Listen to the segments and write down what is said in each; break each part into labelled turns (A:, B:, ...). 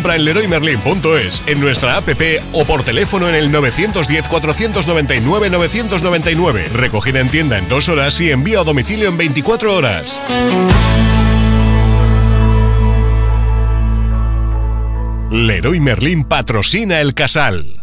A: compra en leroymerlin.es, en nuestra app o por teléfono en el 910-499-999. Recogida en tienda en 2 horas y envío a domicilio en 24 horas. Leroy Merlin patrocina el Casal.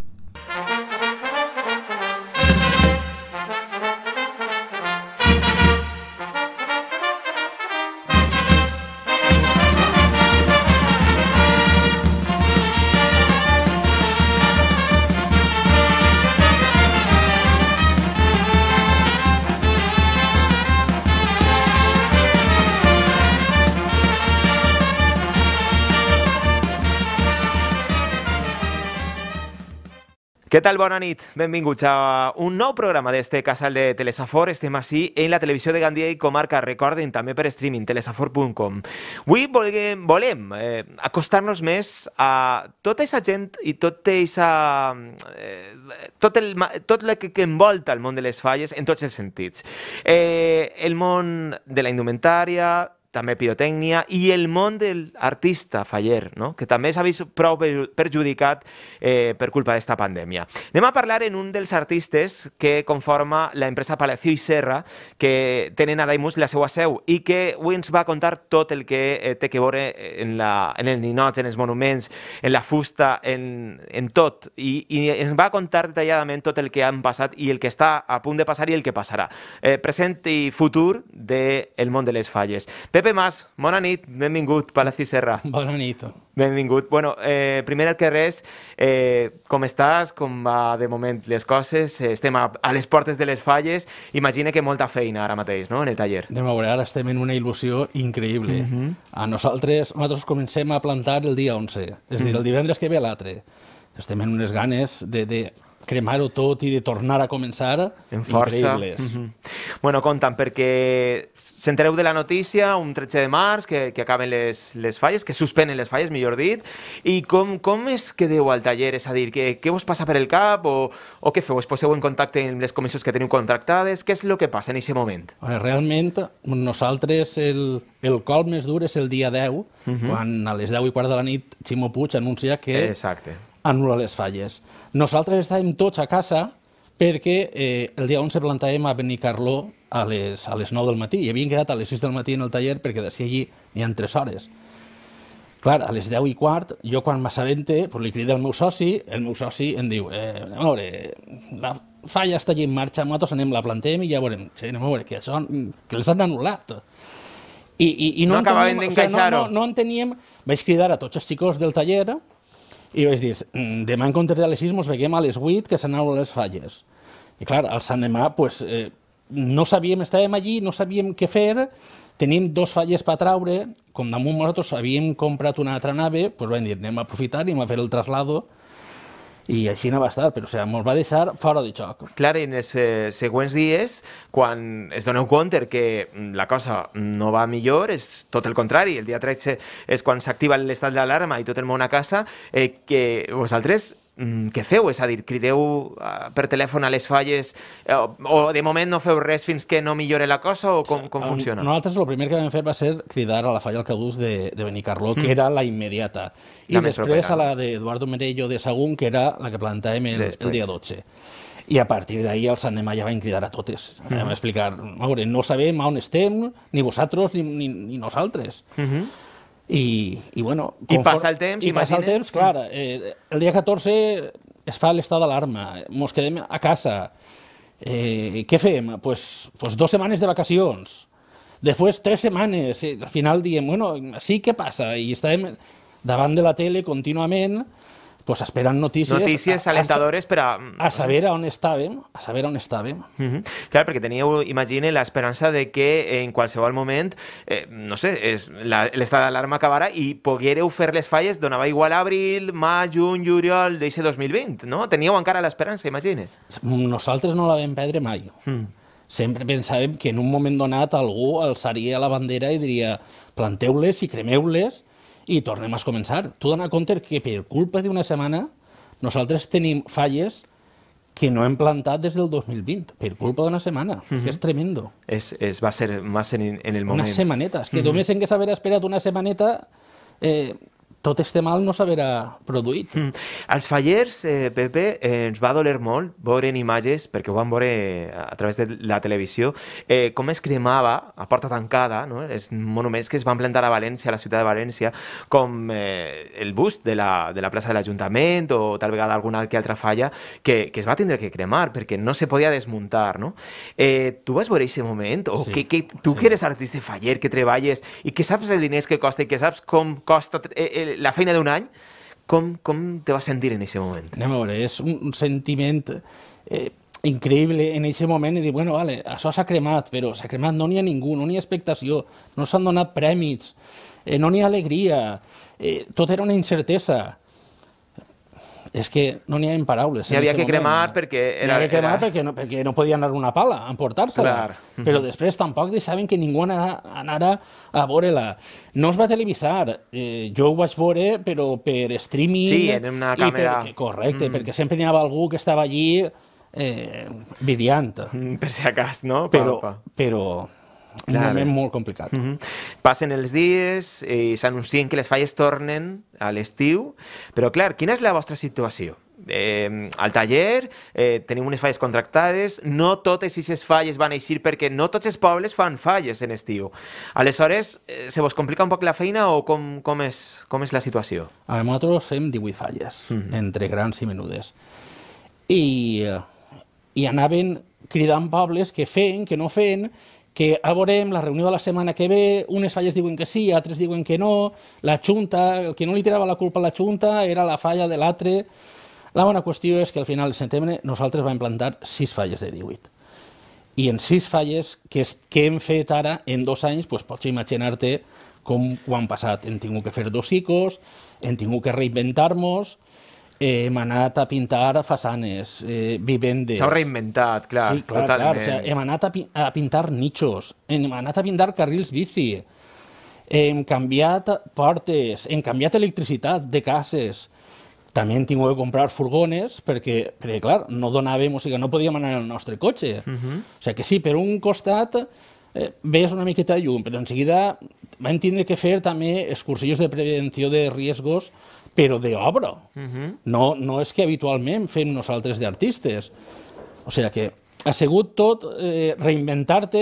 B: Què tal? Bona nit. Benvinguts a un nou programa d'este Casal de Telesafor. Estem així en la televisió de Gandia i comarca. Recordin, també per streaming, telesafor.com. Avui volem acostar-nos més a tota aquesta gent i tot el que envolta el món de les falles en tots els sentits. El món de la indumentària, també pirotècnia, i el món de l'artista faller, no? Que també s'ha vist prou perjudicat per culpa d'esta pandèmia. Anem a parlar en un dels artistes que conforma l'empresa Palacio i Serra, que tenen a Daimús la seva seu i que avui ens va contar tot el que té que veure en el ninot, en els monuments, en la fusta, en tot. I ens va contar detalladament tot el que han passat i el que està a punt de passar i el que passarà. Present i futur del món de les falles. Pepe Mas, bona nit, benvingut, Palacio i Serra.
C: Bona nit.
B: Benvingut. Bueno, primer que res, com estàs? Com va de moment les coses? Estem a les portes de les falles. Imagina que molta feina ara mateix, no?, en el taller.
C: Anem a veure, ara estem en una il·lusió increïble. Nosaltres comencem a plantar el dia 11, és a dir, el divendres que ve l'altre. Estem en unes ganes de cremar-ho tot i de tornar a començar
B: en força.
C: Increïbles.
B: Bueno, compta'm, perquè s'entereu de la notícia un 13 de març, que acaben les falles, que suspenen les falles, millor dit, i com es quedeu al taller? És a dir, què vos passa per el cap o què feu? Es poseu en contacte amb les comissions que teniu contractades? Què és el que passa en aquest moment?
C: Realment, nosaltres el col més dur és el dia 10, quan a les 10:15 de la nit Ximo Puig anuncia que anul·la les falles. Nosaltres estàvem tots a casa perquè el dia 11 plantàvem a Benicarló a les 9 del matí i havíem quedat a les 6 del matí en el taller perquè d'ací allí n'hi ha 3 hores. Clar, a les 10:15, jo quan m'assabente li crida el meu soci em diu anem a veure, la falla està allí en marxa, nosaltres anem, la plantem i ja veurem, anem a veure, que els han anul·lat. I no
B: acabaven d'encaixar-ho.
C: No enteníem, vaig cridar a tots els xicos del taller i vaig dir, demà en comptes de les 6 ens veiem a les 8 que s'anaven les falles. I clar, al sant demà no sabíem, estàvem allí, no sabíem què fer, tenim 2 falles per traure, com damunt nosaltres havíem comprat una altra nave, doncs vam dir, anem a aprofitar, anem a fer el traslado, i així no va estar, però ens va deixar fora de joc.
B: Clar, en els següents dies, quan es doneu compte que la cosa no va millor, és tot el contrari, el dia 13 és quan s'activa l'estat d'alarma i tot el món a casa, que vosaltres què feu? És a dir, crideu per telèfon a les falles o de moment no feu res fins que no millore la cosa o com funciona?
C: Nosaltres el primer que vam fer va ser cridar a la falla Alcadús de Benicarló, que era la immediata, i després a la d'Eduardo Merello de Sagún, que era la que plantàvem el dia 12. I a partir d'ahir al Sant Demà ja vam cridar a totes. Vam explicar, no sabem on estem, ni vosaltres ni nosaltres. I
B: passa el temps,
C: imagina. I passa el temps, clar. El dia 14 es fa l'estat d'alarma, ens quedem a casa. Què fem? Pues 2 setmanes de vacacions. Després 3 setmanes. Al final diem, bueno, sí, què passa? I estàvem davant de la tele contínuament, pues esperant notícies
B: alentadores per
C: a saber on estàvem,
B: Clar, perquè teníeu, imagine, l'esperança de que en qualsevol moment, no sé, l'estat d'alarma acabarà i poguéreu fer les falles, donava igual abril, maig, juny, juliol d'aquest 2020, no? Teníeu encara l'esperança, imagine.
C: Nosaltres no la vam perdre mai. Sempre pensàvem que en un moment donat algú alçaria la bandera i diria planteu-les i cremeu-les i tornem a començar. Tu dona compte que per culpa d'una setmana nosaltres tenim falles que no hem plantat des del 2020, per culpa d'una setmana, que és tremendo.
B: Va ser massa en el moment.
C: Una setmaneta, és que només en que s'haver esperat una setmaneta tot este mal no s'haverà produït.
B: Els fallers, Pepe, ens va doler molt veure en imatges, perquè ho vam veure a través de la televisió, com es cremava a porta tancada, no? Els monuments que es van plantar a València, a la ciutat de València, com el bust de la plaça de l'Ajuntament o tal vegada alguna altra falla que es va tindre que cremar perquè no se podia desmuntar, no? Tu vas veure aquest moment? O sí, tu que eres artista faller, que treballes i que saps els diners que costa i que saps com costa la feina d'un any, com te vas sentir en aquest moment?
C: Anem a veure, és un sentiment increïble en aquest moment i dir, bueno, vale, això s'ha cremat, però s'ha cremat, no n'hi ha ningú, no n'hi ha expectació, no s'han donat prèmits, no n'hi ha alegria, tot era una incertesa. És que no n'hi ha paraules.
B: N'hi havia que cremar perquè...
C: perquè no podia anar una pala a emportar-se-la. Però després tampoc deixaven que ningú anara a veure-la. No es va televisar. Jo ho vaig veure, però per streaming...
B: Sí, en una càmera...
C: Correcte, perquè sempre n'hi havia algú que estava allí vidiant.
B: Per si acas, no?
C: Però un moment molt complicat.
B: Passen els dies i s'anuncien que les falles tornen a l'estiu, però clar, quina és la vostra situació? Al taller tenim unes falles contractades, no totes aquestes falles van eixir perquè no tots els pobles fan falles en estiu. Aleshores, se vos complica un poc la feina o com és la situació?
C: Nosaltres fem 18 falles, entre grans i menudes. I anaven cridant pobles que feien, que no feien, que a veurem la reunió de la setmana que ve, unes falles diuen que sí, altres diuen que no, la Junta, el que no li tirava la culpa a la Junta era la falla de l'altre. La bona qüestió és que al final de setembre nosaltres vam plantar 6 falles de 18. I en 6 falles que hem fet ara en 2 anys, pots imaginar-te com ho han passat. Hem tingut que fer 2 ciclos, hem tingut que reinventar-nos, hem anat a pintar façanes, vivendes...
B: S'ha reinventat, clar,
C: sí, clar,
B: totalment.
C: Clar, hem anat a pintar nichos, hem anat a pintar carrils bici, hem canviat portes, hem canviat electricitat de cases, també hem tingut que comprar furgones perquè clar, no donàvem, o sigui, no podíem anar en el nostre cotxe. O sigui que sí, per un costat veus una miqueta de llum, però en seguida vam tindre que fer també excursions de prevenció de riesgos, però d'obra. No és que habitualment fem nosaltres d'artistes. O sigui que ha sigut tot reinventar-te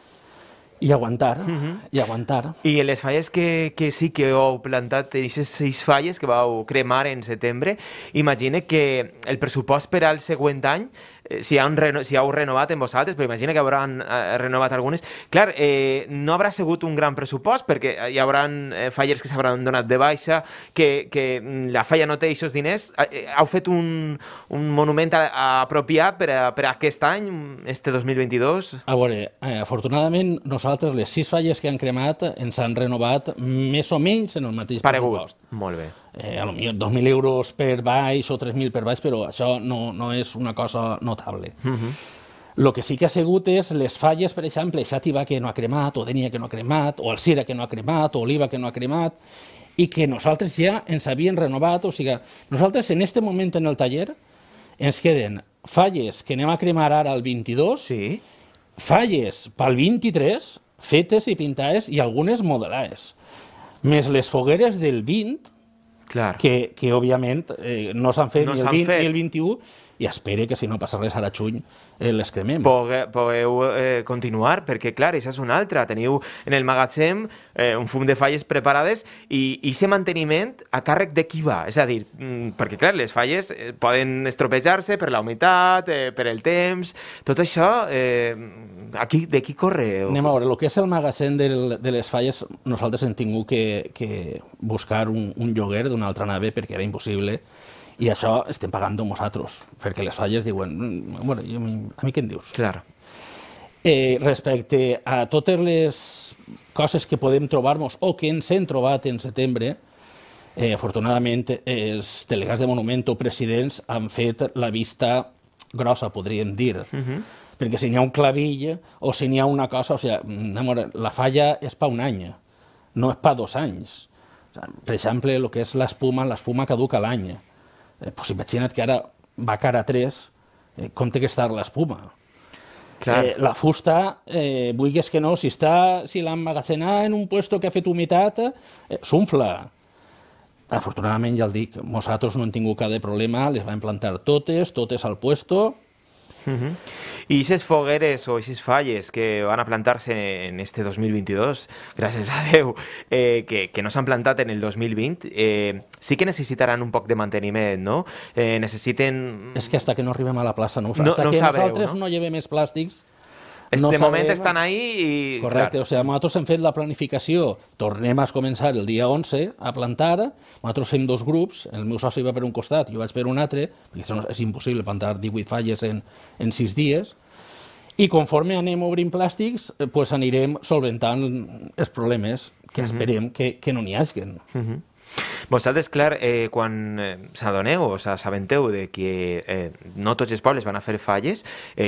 C: i aguantar, i aguantar.
B: I en les falles que sí que heu plantat, aquestes 6 falles que vau cremar en setembre, imagine que el pressupost per al següent any, si heu renovat en vosaltres, però imagina que hauran renovat algunes, clar, no haurà sigut un gran pressupost perquè hi haurà fallers que s'hauran donat de baixa, que la falla no té aquests diners. Heu fet un monument apropiat per a aquest any, este 2022?
C: A veure, afortunadament nosaltres les 6 falles que han cremat ens han renovat més o menys en el mateix pressupost.
B: Molt bé.
C: A lo millor 2.000 euros per baix o 3.000 per baix, però això no és una cosa notable. El que sí que ha sigut és les falles, per exemple, Xàtiva que no ha cremat, o Dénia que no ha cremat, o Alzira que no ha cremat, o Oliva que no ha cremat, i que nosaltres ja ens havien renovat. O sigui, nosaltres en aquest moment en el taller ens queden falles que anem a cremar ara el 22, falles pel 23, fetes i pintades i algunes modelades, més les fogueres del 20, que òbviament no s'han fet ni el 20 ni el 21, i espere que si no passa res ara a juny les cremem.
B: Podeu continuar, perquè clar, això és una altra. Teniu en el magatzem un fum de falles preparades i aquest manteniment a càrrec de qui va? És a dir, perquè clar, les falles poden estropejar-se per la humitat, per el temps, tot això, de qui corre?
C: Anem a veure, el que és el magatzem de les falles, nosaltres hem tingut que buscar un lloguer d'una altra nave perquè era impossible. I això estem pagant nosaltres, perquè les falles diuen, bueno, a mi què em dius?
B: Clar.
C: Respecte a totes les coses que podem trobar-nos o que ens hem trobat en setembre, afortunadament els delegats de monument o presidents han fet la vista grossa, podríem dir, perquè si n'hi ha un clavill o si n'hi ha una cosa, o sigui, la falla és per un any, no és per 2 anys. Per exemple, el que és l'espuma caduca l'any. Pues imagina't que ara va cara a 3, com té que estar l'espuma. La fusta, vulguis que no, si l'emmagatzemar en un puesto que ha fet humitat, s'unfla. afortunadament, ja el dic, nosaltres no hem tingut cap de problema, les vam plantar totes al puesto.
B: Y esas fogueres o esas falles que van a plantarse en este 2022, gracias a Déu, que no s'han plantat en el 2020, sí que necessitaran un poc de manteniment, no? Necessiten...
C: És que hasta que no arribem a la plaça no ho
B: sabreu,
C: hasta que
B: sabreu,
C: nosaltres no llevem més plàstics,
B: no de moment estan ahí i...
C: Correcte, o sigui, nosaltres hem fet la planificació, tornem a començar el dia 11 a plantar, nosaltres fem 2 grups, el meu soci va per un costat i jo vaig per un altre, perquè és impossible plantar 18 falles en 6 dies, i conforme anem obrint plàstics, pues anirem solventant els problemes que esperem que no n'hi hagin.
B: Vosaltres, clar, quan s'adoneu o s'assabenteu de que no tots els pobles van a fer falles,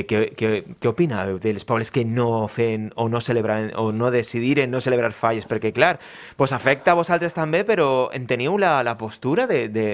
B: què opineu dels pobles que no feien o no celebraven o no decidiren no celebrar falles? Perquè, clar, pues afecta a vosaltres també, però en teniu la postura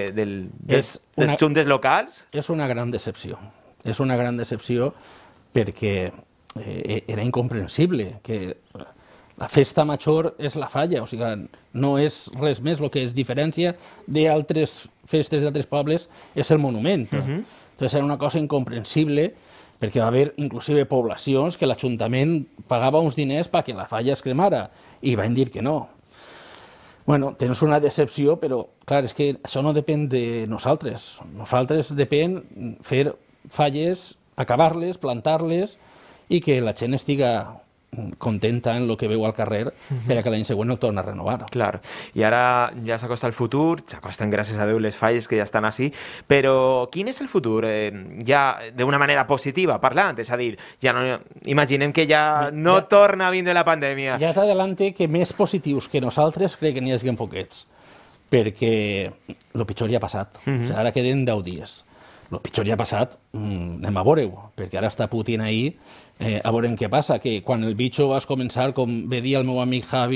B: dels juntes locals?
C: És una gran decepció. És una gran decepció perquè era incomprensible que la festa major és la falla, o sigui, no és res més, el que es diferència d'altres festes d'altres pobles és el monument. Entonces era una cosa incomprensible perquè va haver inclusive poblacions que l'Ajuntament pagava uns diners perquè la falla es cremara i van dir que no. Bueno, tens una decepció, però clar, és que això no depèn de nosaltres. Nosaltres depèn fer falles, acabar-les, plantar-les i que la gent estiga contenta en el que veu al carrer per a que l'any següent el torni a renovar.
B: Clar, i ara ja s'acosta el futur, s'acosten gràcies a Déu les falles que ja estan així, però quin és el futur? Ja d'una manera positiva parlant, és a dir, ja no, imaginem que ja no torna a vindre la pandèmia.
C: Ja t'adelante que més positius que nosaltres crec que n'hi hagin poquets, perquè el pitjor ja ha passat, o sigui, ara queden 10 dies. El pitjor ja ha passat, anem a veure-ho, perquè ara està Putin ahí, a veure què passa, que quan el bitxo vas començar, com ve dir el meu amic Javi,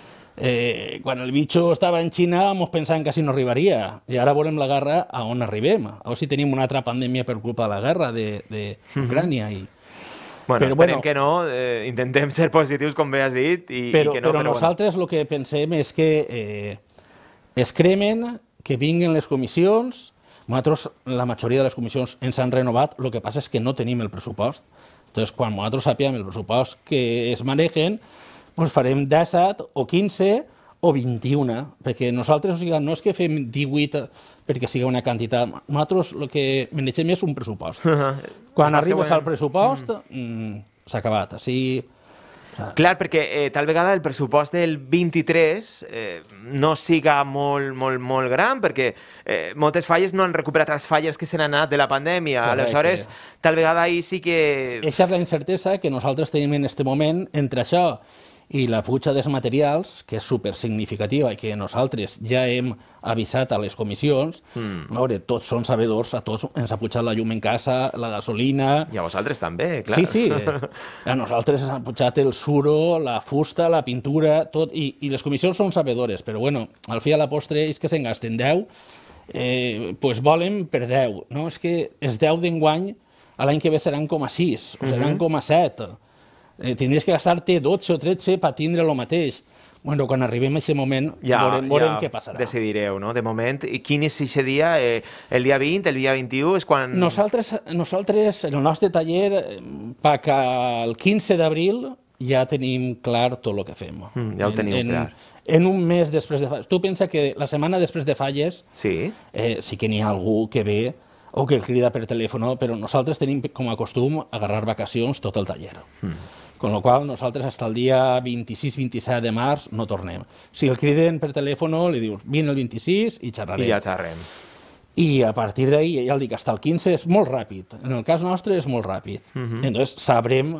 C: quan el bitxo estava en Xina ens pensàvem que així no arribaria, i ara veurem la guerra a on arribem, a veure si tenim una altra pandèmia per culpa de la guerra d'Ucrània.
B: Bueno, esperem que no, intentem ser positius, com bé has dit, i que no.
C: Però nosaltres el que pensem és que es cremen, que vinguin les comissions. Nosaltres, la majoria de les comissions ens han renovat, el que passa és que no tenim el pressupost. Entonces, quan nosaltres sapiem el pressupost que es manegen, doncs farem 17 o 15 o 21, perquè nosaltres, o sigui, no és que fem 18 perquè sigui una quantitat, nosaltres el que manegem és un pressupost. Quan arribes al pressupost, s'ha acabat. Així...
B: Clar, perquè tal vegada el pressupost del 23 no siga molt gran, perquè moltes falles no han recuperat les falles que se n'han anat de la pandèmia. Aleshores, tal vegada ahir sí que...
C: Eixa és la incertesa que nosaltres tenim en aquest moment entre això i la puja dels materials, que és supersignificativa i que nosaltres ja hem avisat a les comissions. A veure, tots són sabedors, a tots ens ha pujat la llum en casa, la gasolina...
B: I a vosaltres també, clar.
C: Sí. A nosaltres ens ha pujat el suro, la fusta, la pintura, tot, i les comissions són sabedores, però bueno, al fi a la postre és que se'n gasten 10, doncs volen per 10, no? És que els 10 d'enguany l'any que ve seran com a 6, o seran com a 7. Tindries que gastar-te 12 o 13 per tindre el mateix. Bueno, quan arribem a aquest moment, veurem què passarà.
B: Decidireu, no? De moment, i quin és aquest dia? El dia 20, el dia 21 és quan...
C: Nosaltres, en el nostre taller, el 15 d'abril ja tenim clar tot el que fem.
B: Ja ho teniu clar.
C: En un mes després de falles. Tu pensa que la setmana després de falles sí que n'hi ha algú que ve o que el crida per telèfon, però nosaltres tenim com a costum agarrar vacacions tot el taller. Con lo qual nosaltres fins al dia 26-27 de març no tornem. Si el criden per telèfon, li dius, vine el 26 i xerrarem.
B: I ja xerrem.
C: I a partir d'ahir, ja el dic, fins al 15 és molt ràpid. En el cas nostre és molt ràpid. Entonces sabrem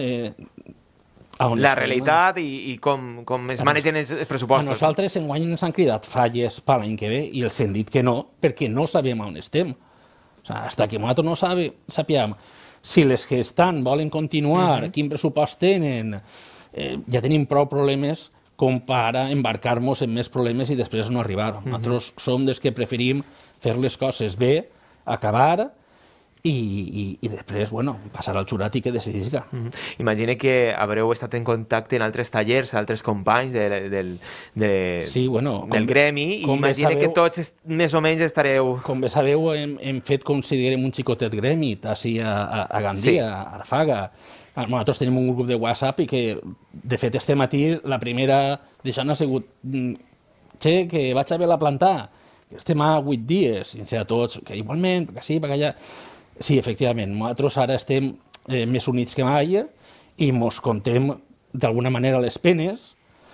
B: la realitat i com es manegen els pressupostos.
C: A nosaltres enguany ens han cridat falles per l'any que ve i els hem dit que no, perquè no sabem on estem. O sigui, fins que nosaltres no sapiem si les que estan volen continuar, quin pressupost tenen, ja tenim prou problemes com per embarcar-nos en més problemes i després no arribar. Nosaltres som dels que preferim fer les coses bé, acabar, i després, bueno, passar al jurat i que decidisca.
B: Imagine que haureu estat en contacte en altres tallers, altres companys del gremi, i imagine que tots més o menys estareu...
C: Com bé sabeu, hem fet com si diguem un xicotet gremi, així a Gandia, a Arfaga. Nosaltres tenim un grup de WhatsApp i que, de fet, este matí la primera d'això ha sigut che, que vaig a haver-la plantar, estem a 8 dies, i a tots, que igualment, perquè sí, perquè allà... Sí, efectivament, nosaltres ara estem més units que mai i mos contem d'alguna manera les penes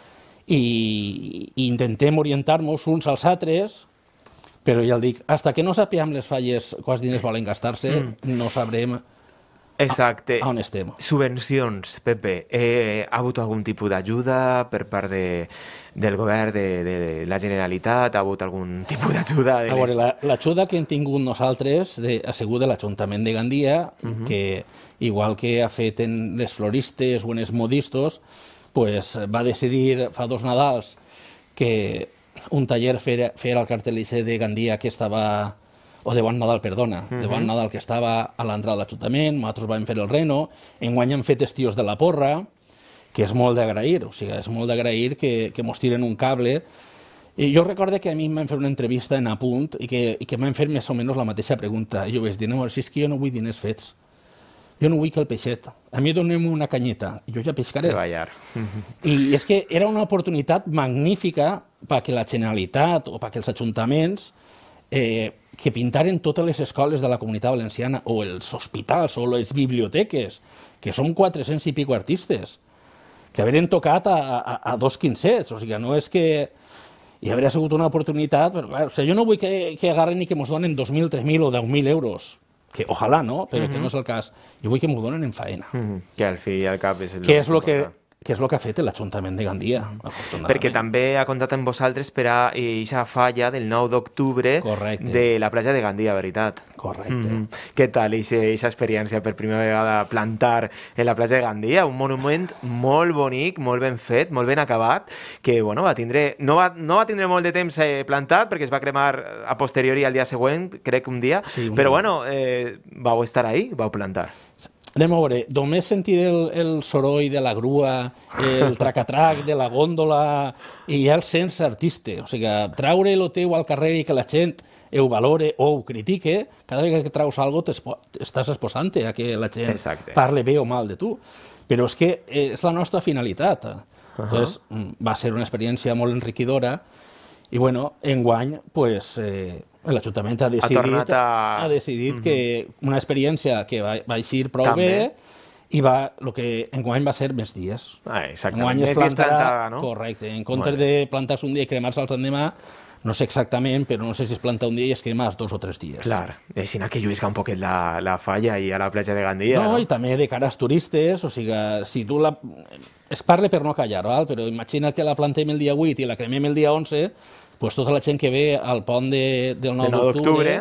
C: i intentem orientar-nos uns als altres, però ja el dic, hasta que no sapiem les falles quants diners volen gastar-se, no sabrem on estem.
B: Subvencions, Pepe. Ha hagut algun tipus d'ajuda per part del govern, de la Generalitat? Ha hagut algun tipus d'ajuda?
C: A veure, l'ajuda que hem tingut nosaltres ha sigut de l'Ajuntament de Gandia, que, igual que ha fet en les floristes o en els modistos, va decidir fa 2 Nadals que un taller fera el cartel·licer de Gandia que estava... o de Bon Nadal, perdona, de Bon Nadal, que estava a l'entrada de l'Ajuntament, nosaltres vam fer el reno, enguany hem fet estios de la porra, que és molt d'agrair, o sigui, és molt d'agrair que mos tiren un cable. I jo recordo que a mi em van fer una entrevista en Apunt i que m'han fet més o menys la mateixa pregunta. I jo vaig dir, no, si és que jo no vull diners fets, jo no vull que el peixet, a mi donem una canyeta, i jo ja pescaré.
B: Treballar.
C: I és que era una oportunitat magnífica perquè la Generalitat o perquè els ajuntaments que pintaren totes les escoles de la Comunitat Valenciana o els hospitals o les biblioteques, que són 400 i pico artistes, que haveren tocat a 2 quincets, o sigui, no és que hi hauria sigut una oportunitat, però clar, o sigui, jo no vull que agarren i que mos donen 2.000, 3.000 o 10.000 euros, que ojalà, no?, però que no és el cas. Jo vull que m'ho donen en faena.
B: Que al fi i al cap és el
C: que és el que ha fet l'Ajuntament de Gandia, afortunadament.
B: Perquè també ha comptat amb vosaltres per a aquesta falla del 9 d'octubre de la platja de Gandia, veritat.
C: Correcte.
B: Què tal aquesta experiència per primera vegada plantar en la platja de Gandia? Un monument molt bonic, molt ben fet, molt ben acabat, que bueno, no va tindre molt de temps plantat perquè es va cremar a posteriori al dia següent, crec un dia, però bueno, vau estar ahí, vau plantar.
C: Anem a veure, només sentir el soroll de la grua, el tracatrac de la góndola, i ja el sents artista. O sigui, traure el teu al carrer i que la gent ho valore o ho critique, cada vegada que traus alguna cosa estàs exposant a que la gent parle bé o mal de tu. Però és que és la nostra finalitat. Entonces, va ser una experiència molt enriquidora i, bueno, enguany, pues... l'Ajuntament ha decidit que una experiència que va eixir prou bé i el que enguany va ser més dies.
B: Exactament, més dies plantada, no?
C: Correcte, en comptes de plantar-se un dia i cremar-se'ls l'endemà, no sé exactament, però no sé si es planta un dia i es crema 2 o 3 dies.
B: Clar, així que lluisca un poquet la falla i a la platja de Gandia.
C: No, i també de cara als turistes, o sigui, si tu la... Es parla per no callar, però imagina't que la plantem el dia 8 i la cremem el dia 11, pues tota la gent que ve al pont del 9 d'octubre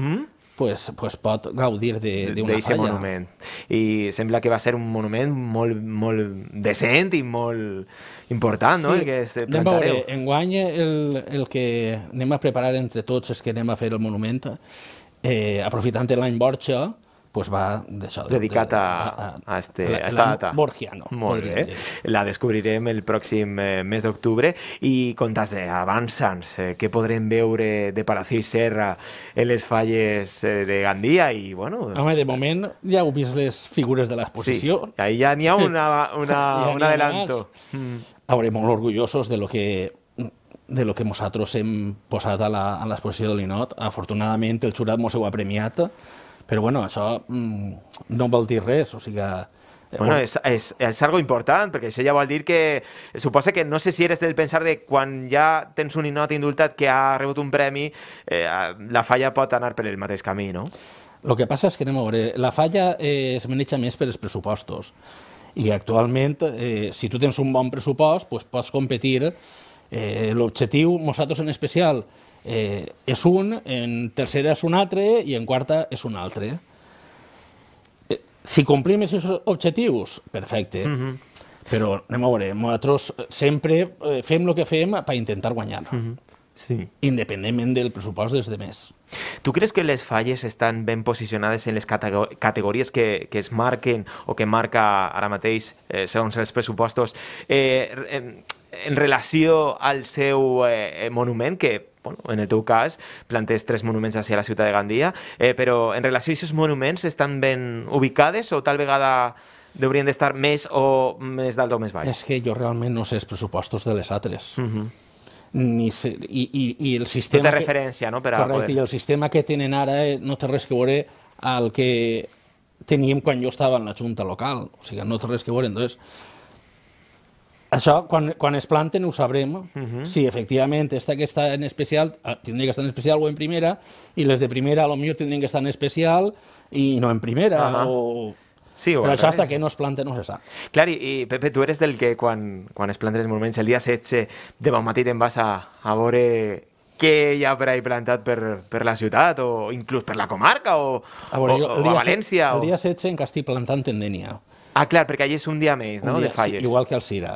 C: pot gaudir d'una falla.
B: Monument. I sembla que va ser un monument molt decent i molt important, no?
C: Sí, anem a veure, enguany el que anem a preparar entre tots és que anem a fer el monument, aprofitant l'any Borja, va
B: dedicat a esta data.
C: Borgiano.
B: Molt bé. La descobrirem el pròxim mes d'octubre i contes d'avançants que podrem veure de Palacio i Serra en les falles de Gandia i, bueno...
C: Home, de moment ja heu vist les figures de l'exposició.
B: Sí, ahí ja n'hi ha un adelanto.
C: A veure, molt orgullosos de lo que nosaltres hem posat a l'exposició de l'Inot. Afortunadament el jurat mos ho ha premiat, però bueno, això no vol dir res, o sigui...
B: Bueno, és algo important, perquè això ja vol dir que... Suposa que no sé si eres del pensar de quan ja tens un Inot indultat que ha rebut un premi, la falla pot anar per el mateix camí, no?
C: El que passa és que, anem a veure, la falla es maneja més per els pressupostos. I actualment, si tu tens un bon pressupost, pots competir. L'objectiu, nosaltres en especial, és un, en tercera és un altre i en quarta és un altre. Si complim aquests objectius, perfecte. Però anem a veure, nosaltres sempre fem el que fem per intentar guanyar. independentment del pressupost dels demés.
B: Tu creus que les falles estan ben posicionades en les categories que es marquen o que marca ara mateix, segons els pressupostos, en relació al seu monument, que en el teu cas plantes 3 monuments hacia la ciutat de Gandia, però en relació a aquests monuments estan ben ubicades o tal vegada haurien d'estar més o més dalt o més baix?
C: És que jo realment no sé els pressupostos de les altres. I el sistema...
B: No té referència, no?
C: Correcte, i el sistema que tenen ara no té res que veure al que teníem quan jo estava en la Junta local. O sigui, no té res que veure. Entonces, això, quan es planten, ho sabrem. Si efectivament esta que està en especial, tindria que estar en especial o en primera, i les de primera potser tindrien que estar en especial i no en primera, o... Sí, però això hasta que no es planta no se sap.
B: Clar, i Pepe, tu eres del que quan es planten els monuments el dia 16 de bon matí te'n vas a veure què hi ha per ahí plantat per la ciutat o inclús per la comarca o a València?
C: El dia 16 en què estic plantant en Dénia.
B: Ah, clar, perquè allà és un dia més, no?, de falles.
C: Igual que al Cira.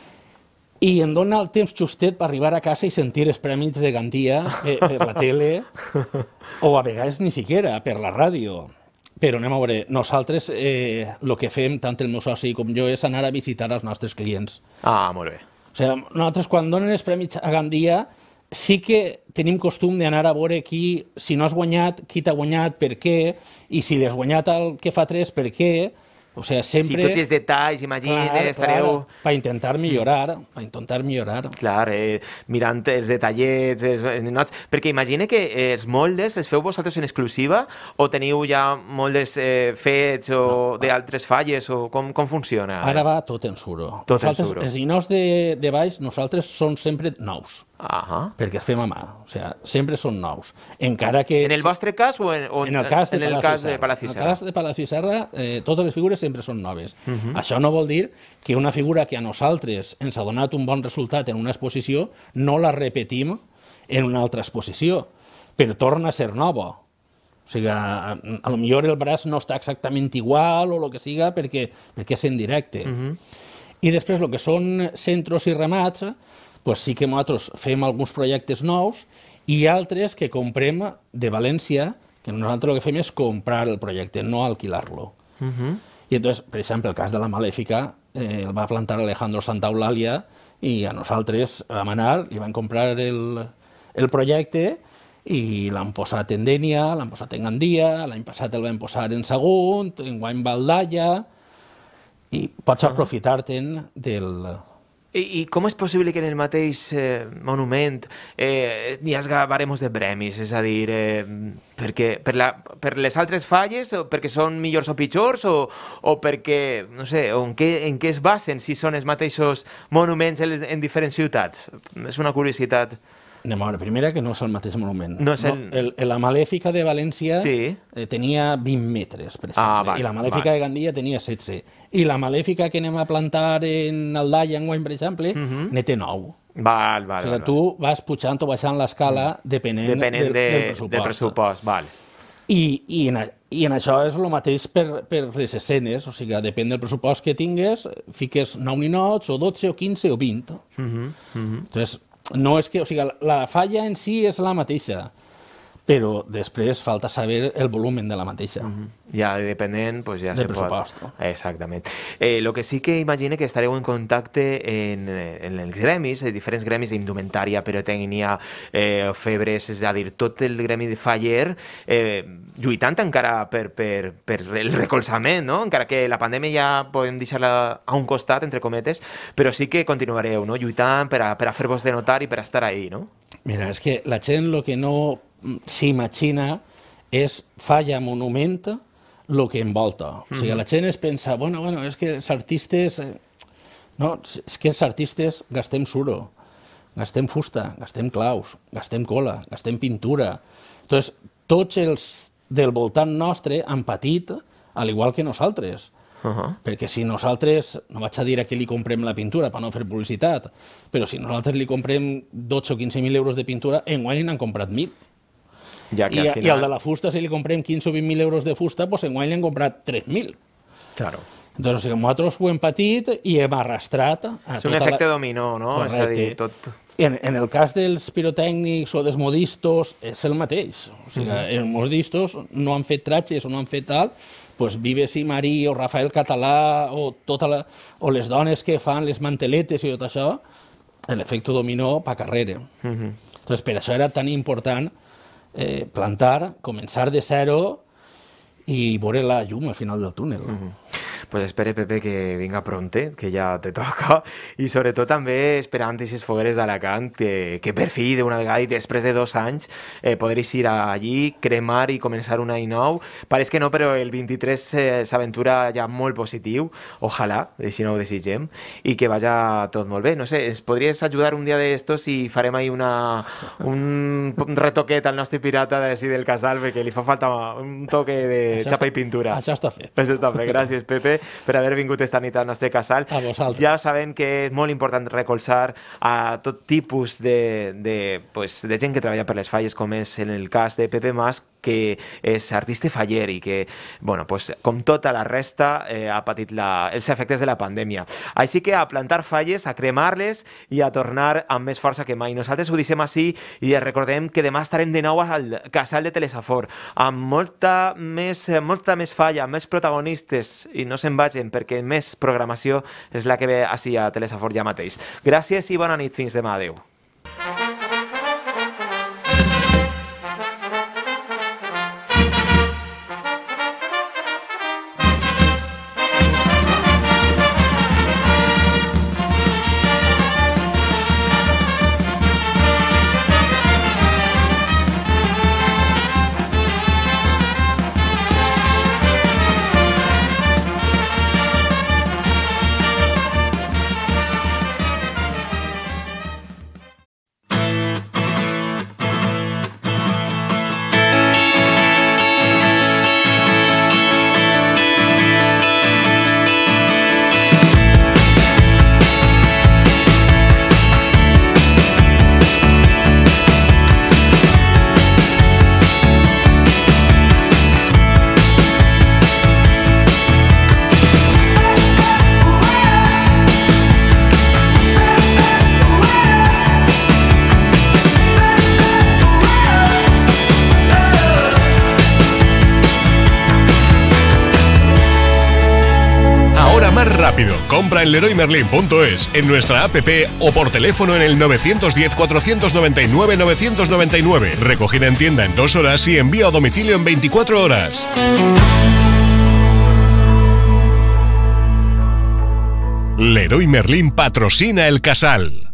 C: I em dona el temps justet per arribar a casa i sentir els premis de Gandia per la tele o a vegades ni siquiera per la ràdio. Però anem a veure, nosaltres el que fem, tant el meu soci com jo, és anar a visitar els nostres clients.
B: Ah, molt bé.
C: O sigui, nosaltres quan donen els premis a Gandia sí que tenim costum d'anar a veure qui, si no has guanyat, qui t'ha guanyat, per què, i si l'has guanyat el que fa 3, per què. O sigui, sempre...
B: Si tots els detalls, imagines, estareu...
C: Per intentar millorar,
B: Clar, mirant els detallets, els nots... Perquè imagine que els moldes els feu vosaltres en exclusiva o teniu ja moldes fets o d'altres falles o com funciona?
C: Ara va tot en suro.
B: Tot en suro.
C: Els ninots de baix, nosaltres són sempre nous. Perquè es fem a mà, o sigui, sempre són nous. Encara que...
B: En el vostre cas o
C: en el cas de
B: Palacio Serra?
C: En el cas de Palacio Serra, totes les figures sempre són noves. Això no vol dir que una figura que a nosaltres ens ha donat un bon resultat en una exposició no la repetim en una altra exposició, però torna a ser nova. O sigui, a lo millor el braç no està exactament igual o el que siga perquè és en directe. I després el que són centros i remats, doncs sí que nosaltres fem alguns projectes nous i altres que comprem de València, que nosaltres el que fem és comprar el projecte, no alquilar-lo. I entonces, per exemple, el cas de la Malèfica el va plantar Alejandro Santaolalla i a nosaltres vam anar, li vam comprar el projecte i l'han posat en Dénia, l'han posat en Gandia, l'any passat el vam posar en Sagunt, en Guany Valdalla, i pots aprofitar-te'n del...
B: I com és possible que en el mateix monument hi hagi baremos de premis? És a dir, per les altres falles, perquè són millors o pitjors, o perquè, no sé, en què es basen si són els mateixos monuments en diferents ciutats? És una curiositat.
C: Anem a veure, primera, que no és el mateix monument.
B: No és
C: la Malèfica de València tenia 20 metres, per exemple, i la Malèfica de Gandia tenia 16. I la Malèfica que anem a plantar en Aldaia enguany, per exemple, ne té 9. O sigui, tu vas pujant o baixant l'escala depenent del pressupost. I en això és el mateix per les escenes, o sigui, depèn del pressupost que tingues, fiques 9 ninots, o 12, o 15, o 20. Entonces, no és que, o sigui, la falla en si és la mateixa, però després falta saber el volum de la mateixa.
B: Ja, depenent, doncs ja se pot...
C: pressupost.
B: Exactament. El que sí que imagine que estareu en contacte en els gremis, diferents gremis d'indumentària, pirotècnia, febres, és a dir, tot el gremi de faller, lluitant encara per el recolzament, no? Encara que la pandèmia ja podem deixar-la a un costat, entre cometes, però sí que continuareu, no?, lluitant per a fer-vos de notar i per a estar ahí, no?
C: Mira, és que la gent el que no s'imagina és falla monument el que envolta. O sigui, la gent es pensa, bueno, és que els artistes... No, és que els artistes gastem suro, gastem fusta, gastem claus, gastem cola, gastem pintura. Entonces, tots els del voltant nostre han patit, al igual que nosaltres. Perquè si nosaltres, no vaig a dir a qui li comprem la pintura per no fer publicitat, però si nosaltres li comprem 12 o 15.000 euros de pintura, enguany n'han comprat 1.000. I al de la fusta, si li comprem 15 o 20.000 euros de fusta, doncs enguany li han comprat 3.000.
B: Claro.
C: Doncs nosaltres ho hem patit i hem arrastrat...
B: És un efecte dominó, no?
C: Correcte.
B: És a dir, tot...
C: En el cas dels pirotècnics o dels modistos és el mateix. O sigui, els modistos no han fet tratges o no han fet tal, doncs Vives i Marí o Rafael Català o les dones que fan les manteletes i tot això, l'efecte dominó pa carrere. Doncs per això era tan important plantar, començar de zero i veure la llum al final del túnel.
B: Pues espere, Pepe, que vinga pronte, que ja te toca, i sobretot també esperant aquestes fogueres d'Alacant, que per fi, d'una vegada i després de 2 anys, podràs ir allí, cremar i començar un any nou. Pareix que no, però el 23 s'aventura ja molt positiu, ojalà, si no ho desitgem, i que vaja tot molt bé. No sé, ens podries ajudar un dia d'estos i farem ahí un retoquet al nostre pirata del casal, perquè li fa falta un toque de xapa i pintura.
C: Això està fet.
B: Això està fet. Gràcies, Pepe, per haver vingut esta nit al nostre casal.
C: A vosaltres.
B: Ja sabem que és molt important recolzar a tot tipus de gent que treballa per les falles, com és en el cas de Pepe Mas, que és artista faller i que, bueno, com tota la resta, ha patit els efectes de la pandèmia. Així que a plantar falles, a cremar-les i a tornar amb més força que mai. Nosaltres ho dicem així i recordem que demà estarem de nou al casal de Telesafor, amb molta més falla, més protagonistes, i no se'n vagin perquè més programació és la que ve així a Telesafor ja mateix. Gràcies i bona nit, fins demà, adeu.
A: Compra en leroymerlin.es, en nuestra app o por teléfono en el 910-499-999. Recogida en tienda en 2 horas y envío a domicilio en 24 horas. Leroy Merlin patrocina el casal.